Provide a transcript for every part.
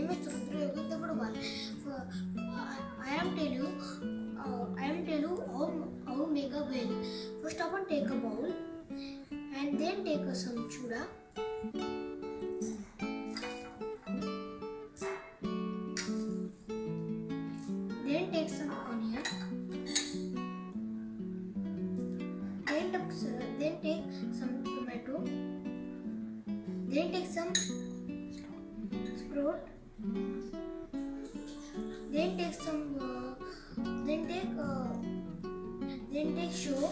name is Surendra Yogesh Dabodwal. I am tell you how make a bhel. First of all, take a bowl and then take some chuda. Then take some onion. Then take some tomato. Then take some sprout. Then take some. Then take show.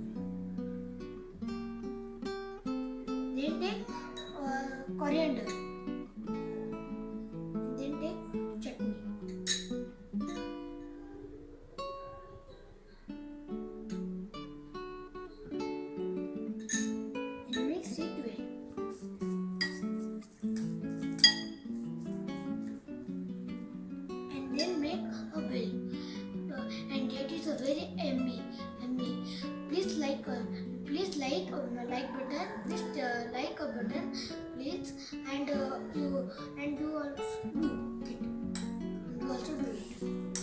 Then take coriander. Then take chutney. And mix it well. And then make a bhel. And that is a very yummy. Please like button. Please like a button, please, and you also do it.